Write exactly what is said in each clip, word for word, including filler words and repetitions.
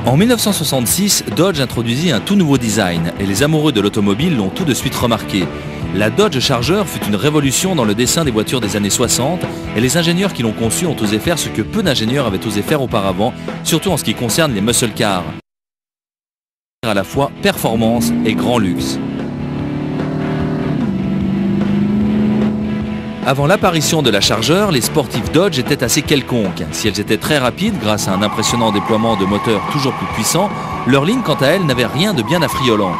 En mille neuf cent soixante-six, Dodge introduisit un tout nouveau design et les amoureux de l'automobile l'ont tout de suite remarqué. La Dodge Charger fut une révolution dans le dessin des voitures des années soixante et les ingénieurs qui l'ont conçue ont osé faire ce que peu d'ingénieurs avaient osé faire auparavant, surtout en ce qui concerne les muscle cars. À la fois performance et grand luxe. Avant l'apparition de la Charger, les sportifs Dodge étaient assez quelconques. Si elles étaient très rapides grâce à un impressionnant déploiement de moteurs toujours plus puissants, leur ligne quant à elles n'avait rien de bien affriolant.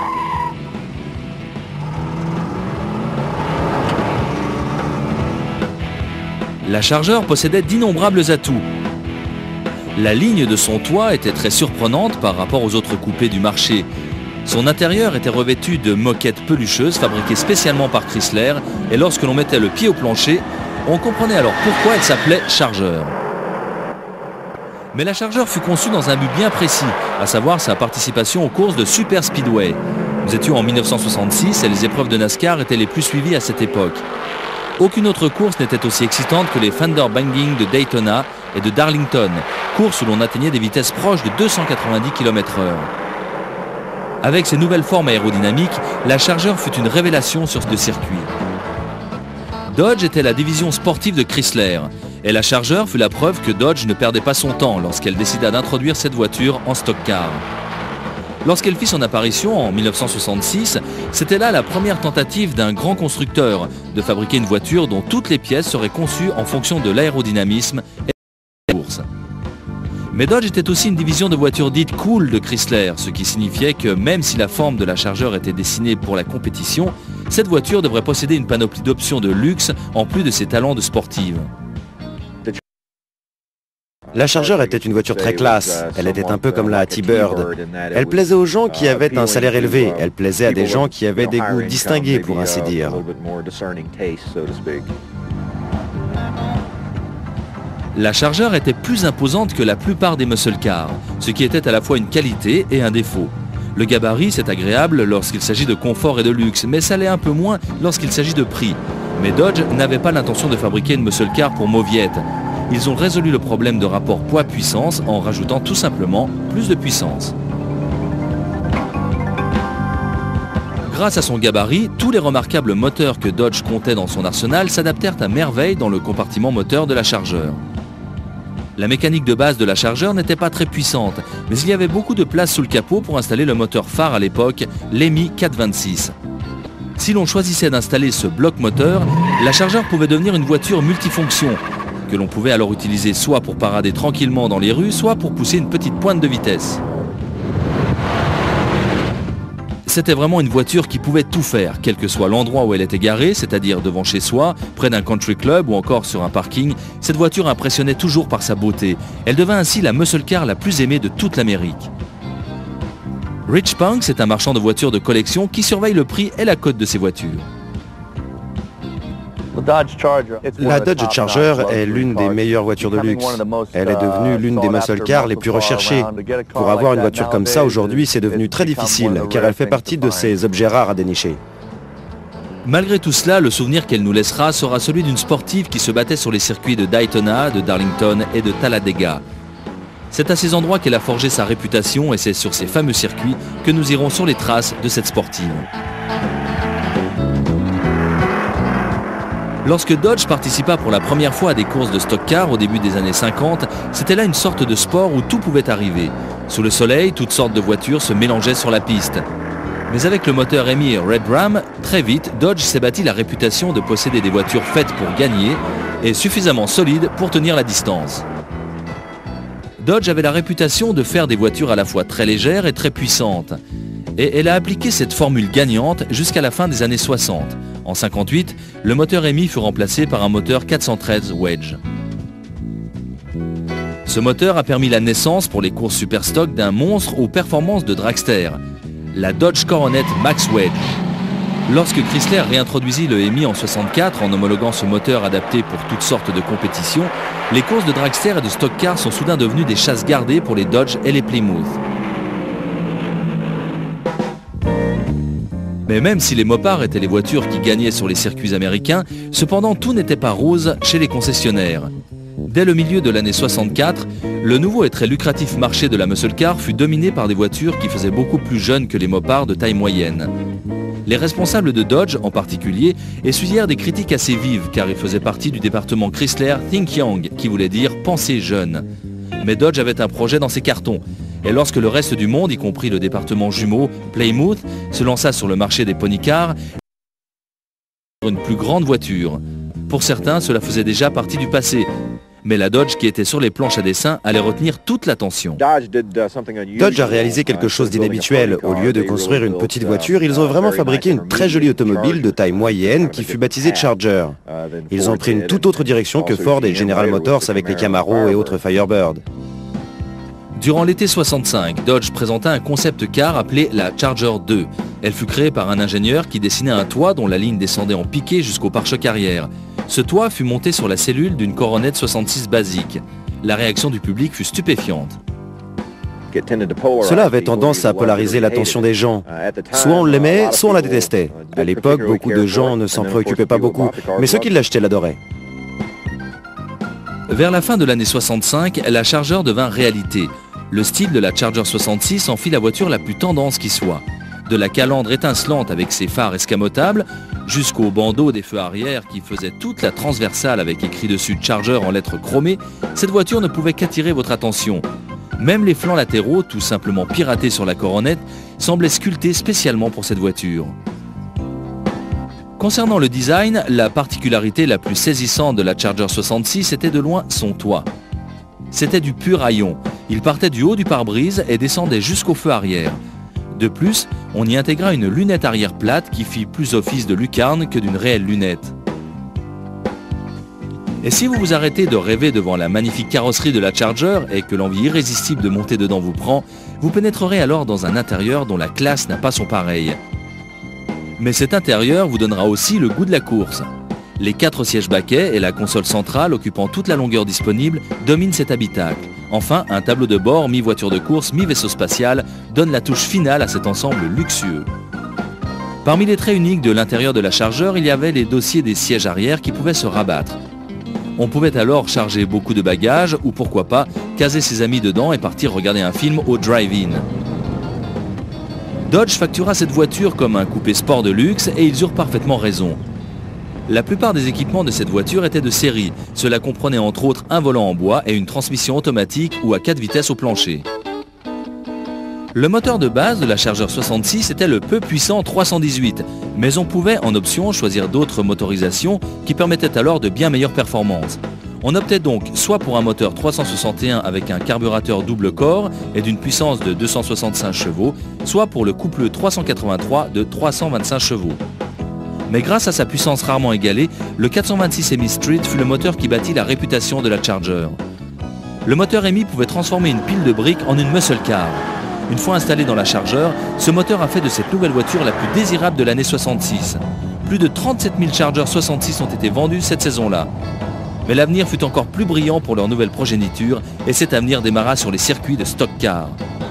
La Charger possédait d'innombrables atouts. La ligne de son toit était très surprenante par rapport aux autres coupés du marché. Son intérieur était revêtu de moquettes pelucheuses fabriquées spécialement par Chrysler et lorsque l'on mettait le pied au plancher, on comprenait alors pourquoi elle s'appelait Charger. Mais la Charger fut conçue dans un but bien précis, à savoir sa participation aux courses de Super Speedway. Nous étions en mille neuf cent soixante-six et les épreuves de NASCAR étaient les plus suivies à cette époque. Aucune autre course n'était aussi excitante que les Fender Banging de Daytona et de Darlington, courses où l'on atteignait des vitesses proches de deux cent quatre-vingt-dix kilomètres heure. Avec ses nouvelles formes aérodynamiques, la Charger fut une révélation sur ce circuit. Dodge était la division sportive de Chrysler, et la Charger fut la preuve que Dodge ne perdait pas son temps lorsqu'elle décida d'introduire cette voiture en stock car. Lorsqu'elle fit son apparition en mille neuf cent soixante-six, c'était là la première tentative d'un grand constructeur de fabriquer une voiture dont toutes les pièces seraient conçues en fonction de l'aérodynamisme et de la course. Mais Dodge était aussi une division de voitures dites cool de Chrysler, ce qui signifiait que même si la forme de la Charger était dessinée pour la compétition, cette voiture devrait posséder une panoplie d'options de luxe en plus de ses talents de sportive. La Charger était une voiture très classe, elle était un peu comme la T-Bird. Elle plaisait aux gens qui avaient un salaire élevé, elle plaisait à des gens qui avaient des goûts distingués pour ainsi dire. La Charger était plus imposante que la plupart des muscle cars, ce qui était à la fois une qualité et un défaut. Le gabarit, c'est agréable lorsqu'il s'agit de confort et de luxe, mais ça l'est un peu moins lorsqu'il s'agit de prix. Mais Dodge n'avait pas l'intention de fabriquer une muscle car pour mauviette. Ils ont résolu le problème de rapport poids-puissance en rajoutant tout simplement plus de puissance. Grâce à son gabarit, tous les remarquables moteurs que Dodge comptait dans son arsenal s'adaptèrent à merveille dans le compartiment moteur de la Charger. La mécanique de base de la Charger n'était pas très puissante, mais il y avait beaucoup de place sous le capot pour installer le moteur phare à l'époque, l'E M I quatre vingt-six. Si l'on choisissait d'installer ce bloc moteur, la Charger pouvait devenir une voiture multifonction, que l'on pouvait alors utiliser soit pour parader tranquillement dans les rues, soit pour pousser une petite pointe de vitesse. C'était vraiment une voiture qui pouvait tout faire, quel que soit l'endroit où elle était garée, c'est-à-dire devant chez soi, près d'un country club ou encore sur un parking. Cette voiture impressionnait toujours par sa beauté. Elle devint ainsi la muscle car la plus aimée de toute l'Amérique. Rich Punks est un marchand de voitures de collection qui surveille le prix et la cote de ses voitures. La Dodge Charger est l'une des meilleures voitures de luxe. Elle est devenue l'une des muscle cars les plus recherchées. Pour avoir une voiture comme ça aujourd'hui, c'est devenu très difficile, car elle fait partie de ces objets rares à dénicher. Malgré tout cela, le souvenir qu'elle nous laissera sera celui d'une sportive qui se battait sur les circuits de Daytona, de Darlington et de Talladega. C'est à ces endroits qu'elle a forgé sa réputation et c'est sur ces fameux circuits que nous irons sur les traces de cette sportive. Lorsque Dodge participa pour la première fois à des courses de stock car au début des années cinquante, c'était là une sorte de sport où tout pouvait arriver. Sous le soleil, toutes sortes de voitures se mélangeaient sur la piste. Mais avec le moteur M I Red Ram, très vite, Dodge s'est bâti la réputation de posséder des voitures faites pour gagner et suffisamment solides pour tenir la distance. Dodge avait la réputation de faire des voitures à la fois très légères et très puissantes. Et elle a appliqué cette formule gagnante jusqu'à la fin des années soixante. En cinquante-huit, le moteur M I fut remplacé par un moteur quatre cent treize Wedge. Ce moteur a permis la naissance pour les courses super stock d'un monstre aux performances de dragster, la Dodge Coronet Max Wedge. Lorsque Chrysler réintroduisit le M I en soixante-quatre en homologuant ce moteur adapté pour toutes sortes de compétitions, les courses de dragster et de stock car sont soudain devenues des chasses gardées pour les Dodge et les Plymouth. Mais même si les Mopars étaient les voitures qui gagnaient sur les circuits américains, cependant tout n'était pas rose chez les concessionnaires. Dès le milieu de l'année soixante-quatre, le nouveau et très lucratif marché de la muscle car fut dominé par des voitures qui faisaient beaucoup plus jeunes que les mopards de taille moyenne. Les responsables de Dodge, en particulier, essuyèrent des critiques assez vives car ils faisaient partie du département Chrysler Think Young, qui voulait dire « penser jeune ». Mais Dodge avait un projet dans ses cartons. Et lorsque le reste du monde, y compris le département jumeau Plymouth, se lança sur le marché des pony cars, une plus grande voiture. Pour certains, cela faisait déjà partie du passé. Mais la Dodge qui était sur les planches à dessin allait retenir toute l'attention. Dodge a réalisé quelque chose d'inhabituel. Au lieu de construire une petite voiture, ils ont vraiment fabriqué une très jolie automobile de taille moyenne qui fut baptisée Charger. Ils ont pris une toute autre direction que Ford et General Motors avec les Camaro et autres Firebird. Durant l'été soixante-cinq, Dodge présenta un concept car appelé la Charger deux. Elle fut créée par un ingénieur qui dessinait un toit dont la ligne descendait en piqué jusqu'au pare-choc arrière. Ce toit fut monté sur la cellule d'une Coronet soixante-six basique. La réaction du public fut stupéfiante. Cela avait tendance à polariser l'attention des gens. Soit on l'aimait, soit on la détestait. À l'époque, beaucoup de gens ne s'en préoccupaient pas beaucoup, mais ceux qui l'achetaient l'adoraient. Vers la fin de l'année soixante-cinq, la Charger devint réalité. Le style de la Charger soixante-six en fit la voiture la plus tendance qui soit. De la calandre étincelante avec ses phares escamotables, jusqu'au bandeau des feux arrière qui faisait toute la transversale avec écrit dessus Charger en lettres chromées, cette voiture ne pouvait qu'attirer votre attention. Même les flancs latéraux, tout simplement piratés sur la Coronet, semblaient sculptés spécialement pour cette voiture. Concernant le design, la particularité la plus saisissante de la Charger soixante-six était de loin son toit. C'était du pur haillon. Il partait du haut du pare-brise et descendait jusqu'au feu arrière. De plus, on y intégra une lunette arrière plate qui fit plus office de lucarne que d'une réelle lunette. Et si vous vous arrêtez de rêver devant la magnifique carrosserie de la Charger et que l'envie irrésistible de monter dedans vous prend, vous pénétrerez alors dans un intérieur dont la classe n'a pas son pareil. Mais cet intérieur vous donnera aussi le goût de la course. Les quatre sièges baquets et la console centrale occupant toute la longueur disponible dominent cet habitacle. Enfin, un tableau de bord mi-voiture de course, mi-vaisseau spatial donne la touche finale à cet ensemble luxueux. Parmi les traits uniques de l'intérieur de la Charger, il y avait les dossiers des sièges arrière qui pouvaient se rabattre. On pouvait alors charger beaucoup de bagages ou pourquoi pas caser ses amis dedans et partir regarder un film au drive-in. Dodge factura cette voiture comme un coupé sport de luxe et ils eurent parfaitement raison. La plupart des équipements de cette voiture étaient de série. Cela comprenait entre autres un volant en bois et une transmission automatique ou à quatre vitesses au plancher. Le moteur de base de la Charger soixante-six était le peu puissant trois cent dix-huit, mais on pouvait en option choisir d'autres motorisations qui permettaient alors de bien meilleures performances. On optait donc soit pour un moteur trois cent soixante et un avec un carburateur double corps et d'une puissance de deux cent soixante-cinq chevaux, soit pour le couple trois cent quatre-vingt-trois de trois cent vingt-cinq chevaux. Mais grâce à sa puissance rarement égalée, le quatre cent vingt-six Hemi Street fut le moteur qui bâtit la réputation de la Charger. Le moteur Hemi pouvait transformer une pile de briques en une muscle car. Une fois installé dans la Charger, ce moteur a fait de cette nouvelle voiture la plus désirable de l'année soixante-six. Plus de trente-sept mille Charger soixante-six ont été vendus cette saison-là. Mais l'avenir fut encore plus brillant pour leur nouvelle progéniture et cet avenir démarra sur les circuits de stock car.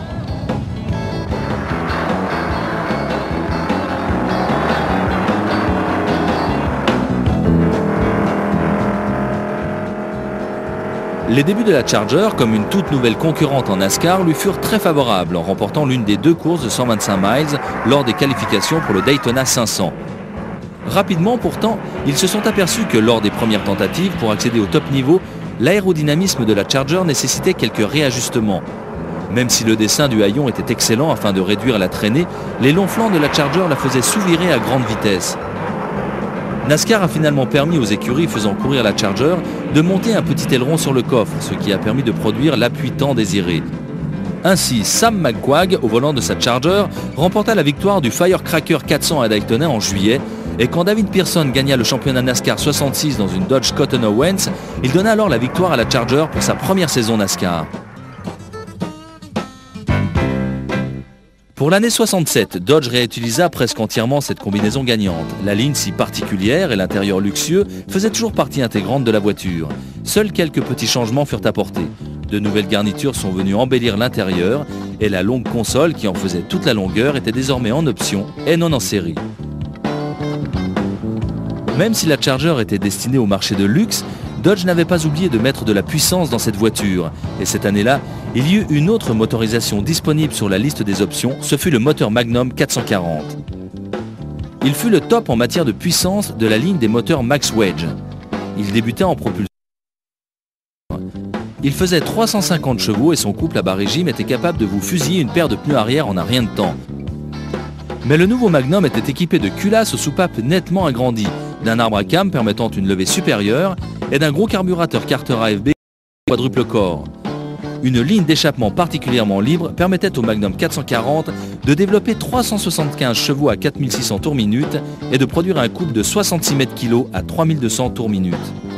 Les débuts de la Charger, comme une toute nouvelle concurrente en NASCAR, lui furent très favorables en remportant l'une des deux courses de cent vingt-cinq miles lors des qualifications pour le Daytona cinq cents. Rapidement pourtant, ils se sont aperçus que lors des premières tentatives pour accéder au top niveau, l'aérodynamisme de la Charger nécessitait quelques réajustements. Même si le dessin du haillon était excellent afin de réduire la traînée, les longs flancs de la Charger la faisaient sous-virer à grande vitesse. NASCAR a finalement permis aux écuries faisant courir la Charger de monter un petit aileron sur le coffre, ce qui a permis de produire l'appui tant désiré. Ainsi, Sam McQuagg, au volant de sa Charger, remporta la victoire du Firecracker quatre cents à Daytona en juillet, et quand David Pearson gagna le championnat NASCAR soixante-six dans une Dodge Cotton Owens, il donna alors la victoire à la Charger pour sa première saison NASCAR. Pour l'année soixante-sept, Dodge réutilisa presque entièrement cette combinaison gagnante. La ligne si particulière et l'intérieur luxueux faisaient toujours partie intégrante de la voiture. Seuls quelques petits changements furent apportés. De nouvelles garnitures sont venues embellir l'intérieur et la longue console qui en faisait toute la longueur était désormais en option et non en série. Même si la Charger était destinée au marché de luxe, Dodge n'avait pas oublié de mettre de la puissance dans cette voiture. Et cette année-là, il y eut une autre motorisation disponible sur la liste des options, ce fut le moteur Magnum quatre cent quarante. Il fut le top en matière de puissance de la ligne des moteurs Max Wedge. Il débutait en propulsion. Il faisait trois cent cinquante chevaux et son couple à bas régime était capable de vous fusiller une paire de pneus arrière en un rien de temps. Mais le nouveau Magnum était équipé de culasses aux soupapes nettement agrandies, d'un arbre à cames permettant une levée supérieure et d'un gros carburateur Carter A F B quadruple corps. Une ligne d'échappement particulièrement libre permettait au Magnum quatre cent quarante de développer trois cent soixante-quinze chevaux à quatre mille six cents tours minute et de produire un couple de soixante-six mètres kilos à trois mille deux cents tours minute.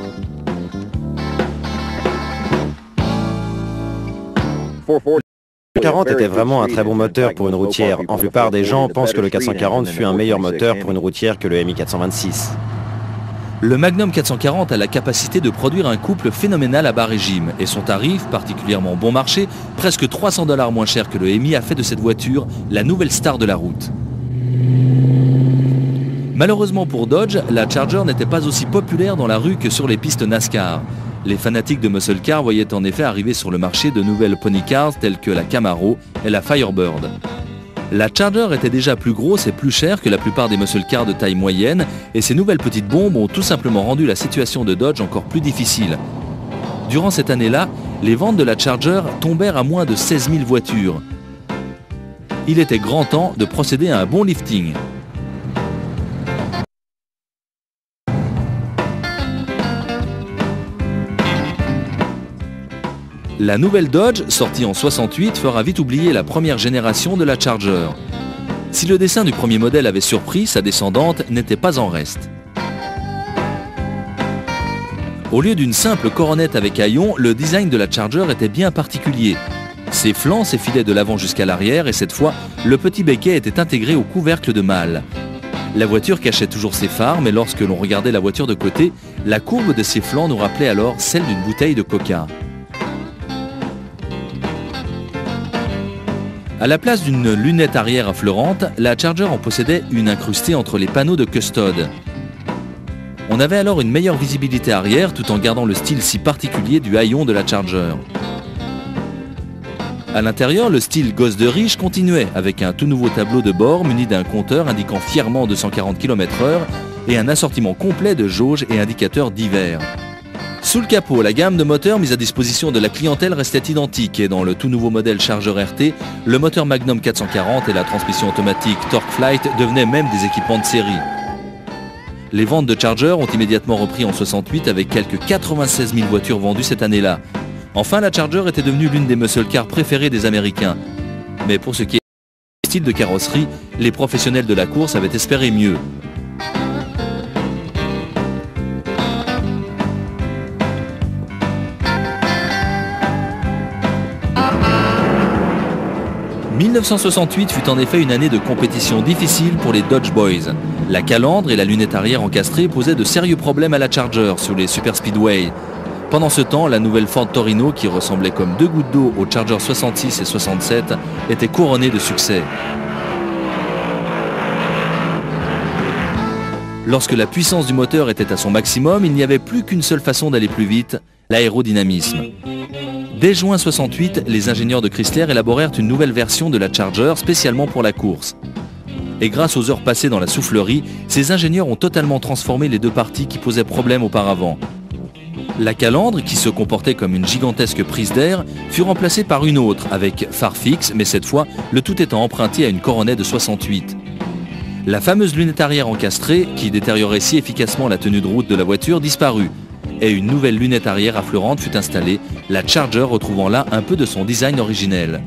Le quatre cent quarante était vraiment un très bon moteur pour une routière. En plupart des gens pensent que le quatre cent quarante fut un meilleur moteur pour une routière que le M I quatre cent vingt-six. Le Magnum quatre cent quarante a la capacité de produire un couple phénoménal à bas régime et son tarif, particulièrement bon marché, presque trois cents dollars moins cher que le M I, a fait de cette voiture la nouvelle star de la route. Malheureusement pour Dodge, la Charger n'était pas aussi populaire dans la rue que sur les pistes NASCAR. Les fanatiques de muscle car voyaient en effet arriver sur le marché de nouvelles pony cars telles que la Camaro et la Firebird. La Charger était déjà plus grosse et plus chère que la plupart des muscle cars de taille moyenne et ces nouvelles petites bombes ont tout simplement rendu la situation de Dodge encore plus difficile. Durant cette année-là, les ventes de la Charger tombèrent à moins de seize mille voitures. Il était grand temps de procéder à un bon lifting. La nouvelle Dodge, sortie en soixante-huit, fera vite oublier la première génération de la Charger. Si le dessin du premier modèle avait surpris, sa descendante n'était pas en reste. Au lieu d'une simple coronette avec haillons, le design de la Charger était bien particulier. Ses flancs s'effilaient de l'avant jusqu'à l'arrière et cette fois, le petit becquet était intégré au couvercle de malle. La voiture cachait toujours ses phares, mais lorsque l'on regardait la voiture de côté, la courbe de ses flancs nous rappelait alors celle d'une bouteille de coca. À la place d'une lunette arrière affleurante, la Charger en possédait une incrustée entre les panneaux de custode. On avait alors une meilleure visibilité arrière tout en gardant le style si particulier du haillon de la Charger. À l'intérieur, le style gosse de riche continuait avec un tout nouveau tableau de bord muni d'un compteur indiquant fièrement deux cent quarante kilomètres heure et un assortiment complet de jauges et indicateurs divers. Sous le capot, la gamme de moteurs mise à disposition de la clientèle restait identique et dans le tout nouveau modèle Charger R T, le moteur Magnum quatre cent quarante et la transmission automatique TorqueFlite devenaient même des équipements de série. Les ventes de Charger ont immédiatement repris en soixante-huit avec quelques quatre-vingt-seize mille voitures vendues cette année-là. Enfin, la Charger était devenue l'une des muscle cars préférées des Américains. Mais pour ce qui est du style de carrosserie, les professionnels de la course avaient espéré mieux. mille neuf cent soixante-huit fut en effet une année de compétition difficile pour les Dodge Boys. La calandre et la lunette arrière encastrée posaient de sérieux problèmes à la Charger sur les super speedway. Pendant ce temps, la nouvelle Ford Torino, qui ressemblait comme deux gouttes d'eau aux Charger soixante-six et soixante-sept, était couronnée de succès. Lorsque la puissance du moteur était à son maximum, il n'y avait plus qu'une seule façon d'aller plus vite, l'aérodynamisme. Dès juin soixante-huit, les ingénieurs de Chrysler élaborèrent une nouvelle version de la Charger spécialement pour la course. Et grâce aux heures passées dans la soufflerie, ces ingénieurs ont totalement transformé les deux parties qui posaient problème auparavant. La calandre, qui se comportait comme une gigantesque prise d'air, fut remplacée par une autre avec phare fixe, mais cette fois, le tout étant emprunté à une Coronet de soixante-huit. La fameuse lunette arrière encastrée, qui détériorait si efficacement la tenue de route de la voiture, disparut. Et une nouvelle lunette arrière affleurante fut installée, la Charger retrouvant là un peu de son design originel.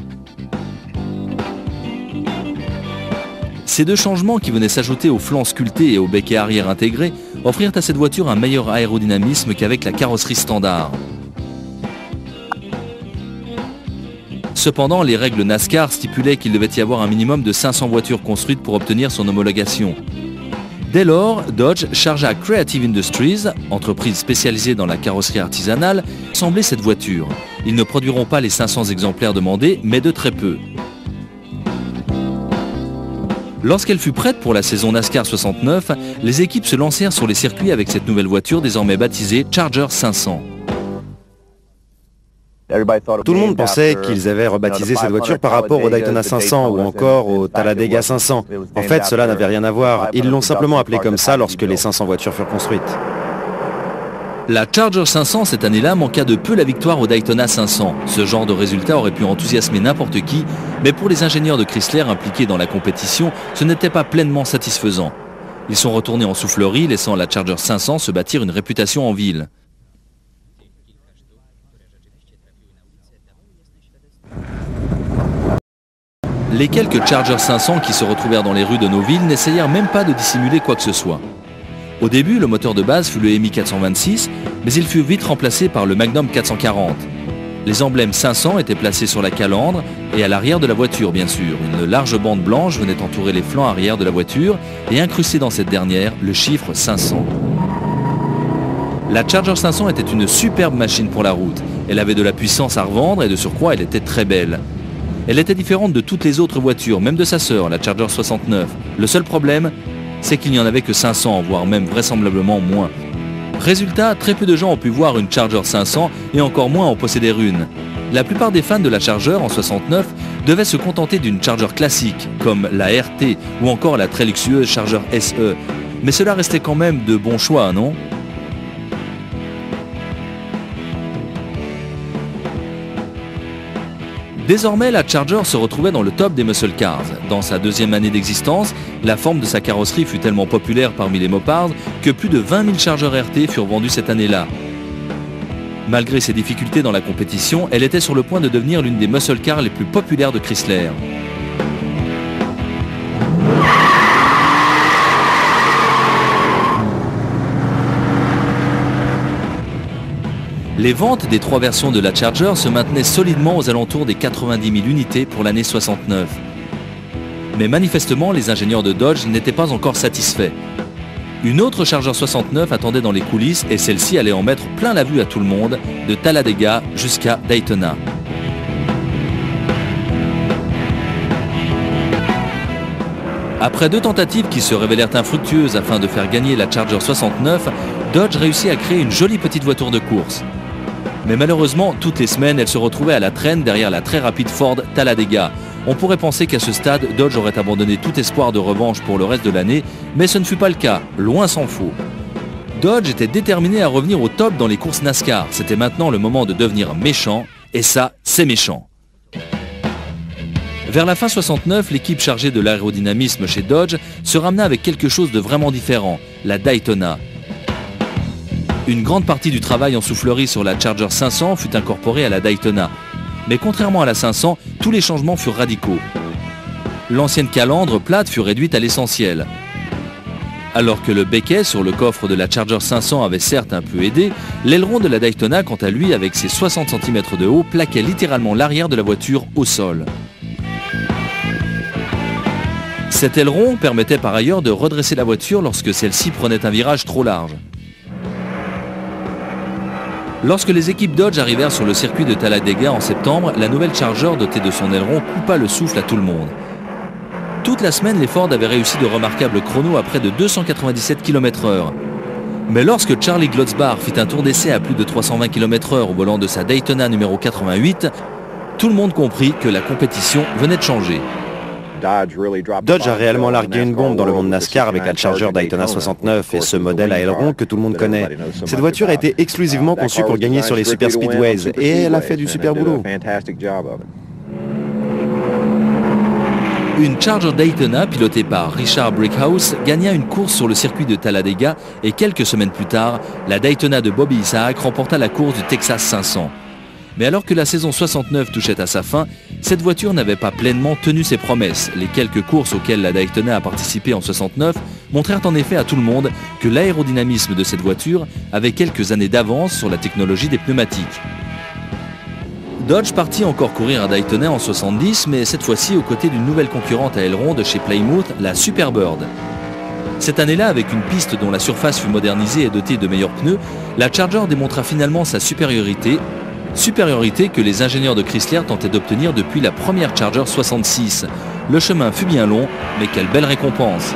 Ces deux changements qui venaient s'ajouter aux flancs sculptés et au becquet arrière intégré offrirent à cette voiture un meilleur aérodynamisme qu'avec la carrosserie standard. Cependant, les règles NASCAR stipulaient qu'il devait y avoir un minimum de cinq cents voitures construites pour obtenir son homologation. Dès lors, Dodge chargea Creative Industries, entreprise spécialisée dans la carrosserie artisanale, d'assembler cette voiture. Ils ne produiront pas les cinq cents exemplaires demandés, mais de très peu. Lorsqu'elle fut prête pour la saison NASCAR soixante-neuf, les équipes se lancèrent sur les circuits avec cette nouvelle voiture désormais baptisée Charger cinq cents. Tout le monde pensait qu'ils avaient rebaptisé cette voiture par rapport au Daytona cinq cents ou encore au Talladega cinq cents. En fait, cela n'avait rien à voir. Ils l'ont simplement appelé comme ça lorsque les cinq cents voitures furent construites. La Charger cinq cents cette année-là manqua de peu la victoire au Daytona cinq cents. Ce genre de résultat aurait pu enthousiasmer n'importe qui, mais pour les ingénieurs de Chrysler impliqués dans la compétition, ce n'était pas pleinement satisfaisant. Ils sont retournés en soufflerie, laissant la Charger cinq cents se bâtir une réputation en ville. Les quelques Charger cinq cents qui se retrouvèrent dans les rues de nos villes n'essayèrent même pas de dissimuler quoi que ce soit. Au début, le moteur de base fut le M I quatre cent vingt-six, mais il fut vite remplacé par le Magnum quatre cent quarante. Les emblèmes cinq cents étaient placés sur la calandre et à l'arrière de la voiture, bien sûr. Une large bande blanche venait entourer les flancs arrière de la voiture et incrusté dans cette dernière le chiffre cinq cents. La Charger cinq cents était une superbe machine pour la route. Elle avait de la puissance à revendre et de surcroît, elle était très belle. Elle était différente de toutes les autres voitures, même de sa sœur, la Charger soixante-neuf. Le seul problème, c'est qu'il n'y en avait que cinq cents, voire même vraisemblablement moins. Résultat, très peu de gens ont pu voir une Charger cinq cents et encore moins en posséder une. La plupart des fans de la Charger en soixante-neuf devaient se contenter d'une Charger classique, comme la R T ou encore la très luxueuse Charger S E. Mais cela restait quand même de bons choix, non ? Désormais, la Charger se retrouvait dans le top des muscle cars. Dans sa deuxième année d'existence, la forme de sa carrosserie fut tellement populaire parmi les mopards que plus de vingt mille Charger R T furent vendus cette année-là. Malgré ses difficultés dans la compétition, elle était sur le point de devenir l'une des muscle cars les plus populaires de Chrysler. Les ventes des trois versions de la Charger se maintenaient solidement aux alentours des quatre-vingt-dix mille unités pour l'année soixante-neuf. Mais manifestement, les ingénieurs de Dodge n'étaient pas encore satisfaits. Une autre Charger soixante-neuf attendait dans les coulisses et celle-ci allait en mettre plein la vue à tout le monde, de Talladega jusqu'à Daytona. Après deux tentatives qui se révélèrent infructueuses afin de faire gagner la Charger soixante-neuf, Dodge réussit à créer une jolie petite voiture de course. Mais malheureusement, toutes les semaines, elle se retrouvait à la traîne derrière la très rapide Ford Talladega. On pourrait penser qu'à ce stade, Dodge aurait abandonné tout espoir de revanche pour le reste de l'année, mais ce ne fut pas le cas, loin s'en faut. Dodge était déterminé à revenir au top dans les courses NASCAR. C'était maintenant le moment de devenir méchant, et ça, c'est méchant. Vers la fin soixante-neuf, l'équipe chargée de l'aérodynamisme chez Dodge se ramena avec quelque chose de vraiment différent, la Daytona. Une grande partie du travail en soufflerie sur la Charger cinq cents fut incorporée à la Daytona. Mais contrairement à la cinq cents, tous les changements furent radicaux. L'ancienne calandre plate fut réduite à l'essentiel. Alors que le becquet sur le coffre de la Charger cinq cents avait certes un peu aidé, l'aileron de la Daytona, quant à lui, avec ses soixante centimètres de haut, plaquait littéralement l'arrière de la voiture au sol. Cet aileron permettait par ailleurs de redresser la voiture lorsque celle-ci prenait un virage trop large. Lorsque les équipes Dodge arrivèrent sur le circuit de Talladega en septembre, la nouvelle Charger dotée de son aileron coupa le souffle à tout le monde. Toute la semaine, les Ford avaient réussi de remarquables chronos à près de deux cent quatre-vingt-dix-sept kilomètres heure. Mais lorsque Charlie Glotzbar fit un tour d'essai à plus de trois cent vingt kilomètres heure au volant de sa Daytona numéro quatre-vingt-huit, tout le monde comprit que la compétition venait de changer. Dodge a réellement largué une bombe dans le monde NASCAR avec la Charger Daytona soixante-neuf et ce modèle à aileron que tout le monde connaît. Cette voiture a été exclusivement conçue pour gagner sur les super speedways et elle a fait du super boulot. Une Charger Daytona pilotée par Richard Brickhouse gagna une course sur le circuit de Talladega et quelques semaines plus tard, la Daytona de Bobby Isaac remporta la course du Texas cinq cents. Mais alors que la saison soixante-neuf touchait à sa fin, cette voiture n'avait pas pleinement tenu ses promesses. Les quelques courses auxquelles la Daytona a participé en soixante-neuf montrèrent en effet à tout le monde que l'aérodynamisme de cette voiture avait quelques années d'avance sur la technologie des pneumatiques. Dodge partit encore courir à Daytona en soixante-dix, mais cette fois-ci aux côtés d'une nouvelle concurrente à aileron de chez Plymouth, la Superbird. Cette année-là, avec une piste dont la surface fut modernisée et dotée de meilleurs pneus, la Charger démontra finalement sa supériorité, supériorité que les ingénieurs de Chrysler tentaient d'obtenir depuis la première Charger soixante-six. Le chemin fut bien long, mais quelle belle récompense.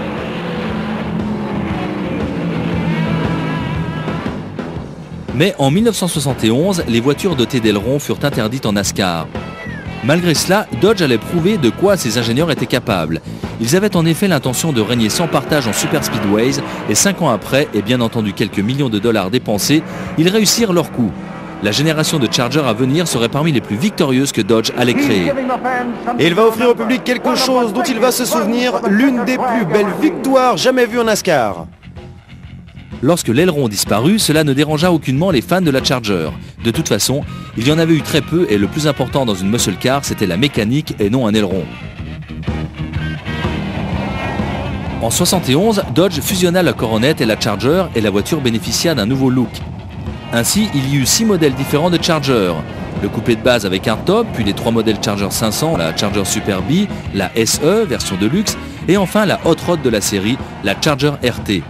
Mais en mille neuf cent soixante et onze, les voitures dotées d'ailerons furent interdites en NASCAR. Malgré cela, Dodge allait prouver de quoi ses ingénieurs étaient capables. Ils avaient en effet l'intention de régner sans partage en super speedways et cinq ans après, et bien entendu quelques millions de dollars dépensés, ils réussirent leur coup. La génération de Charger à venir serait parmi les plus victorieuses que Dodge allait créer. Et il va offrir au public quelque chose dont il va se souvenir, l'une des plus belles victoires jamais vues en NASCAR. Lorsque l'aileron disparut, cela ne dérangea aucunement les fans de la Charger. De toute façon, il y en avait eu très peu et le plus important dans une muscle car, c'était la mécanique et non un aileron. En soixante et onze, Dodge fusionna la Coronet et la Charger et la voiture bénéficia d'un nouveau look. Ainsi, il y eut six modèles différents de Charger. Le coupé de base avec un top, puis les trois modèles Charger cinq cents, la Charger Super B, la S E, version de luxe, et enfin la hot rod de la série, la Charger R T.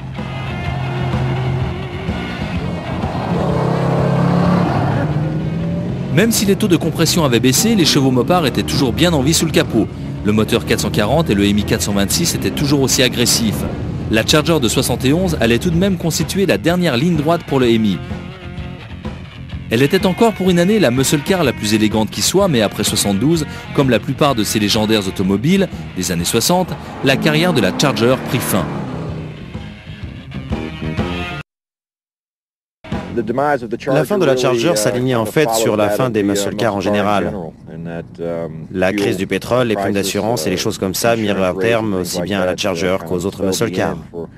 Même si les taux de compression avaient baissé, les chevaux Mopar étaient toujours bien en vie sous le capot. Le moteur quatre cent quarante et le M I quatre cent vingt-six étaient toujours aussi agressifs. La Charger de soixante et onze allait tout de même constituer la dernière ligne droite pour le M I. Elle était encore pour une année la muscle car la plus élégante qui soit, mais après soixante-douze, comme la plupart de ces légendaires automobiles des années soixante, la carrière de la Charger prit fin. La fin de la Charger s'alignait en fait sur la fin des muscle cars en général. La crise du pétrole, les primes d'assurance et les choses comme ça mirent un terme aussi bien à la Charger qu'aux autres muscle cars.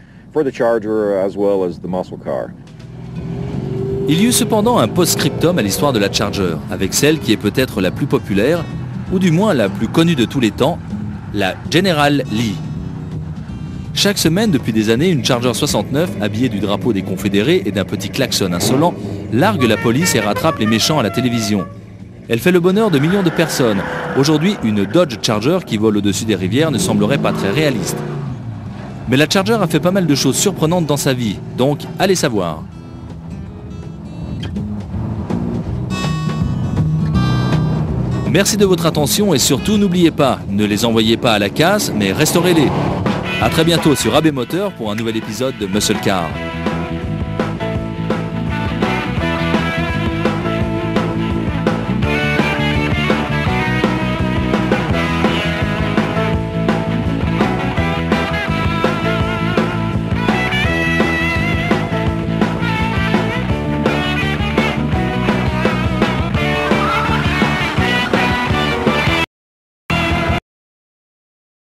Il y eut cependant un post-scriptum à l'histoire de la Charger, avec celle qui est peut-être la plus populaire, ou du moins la plus connue de tous les temps, la General Lee. Chaque semaine, depuis des années, une Charger soixante-neuf, habillée du drapeau des Confédérés et d'un petit klaxon insolent, largue la police et rattrape les méchants à la télévision. Elle fait le bonheur de millions de personnes. Aujourd'hui, une Dodge Charger qui vole au-dessus des rivières ne semblerait pas très réaliste. Mais la Charger a fait pas mal de choses surprenantes dans sa vie, donc allez savoir. Merci de votre attention et surtout n'oubliez pas, ne les envoyez pas à la casse, mais restaurez-les. A très bientôt sur A B Moteur pour un nouvel épisode de Muscle Car.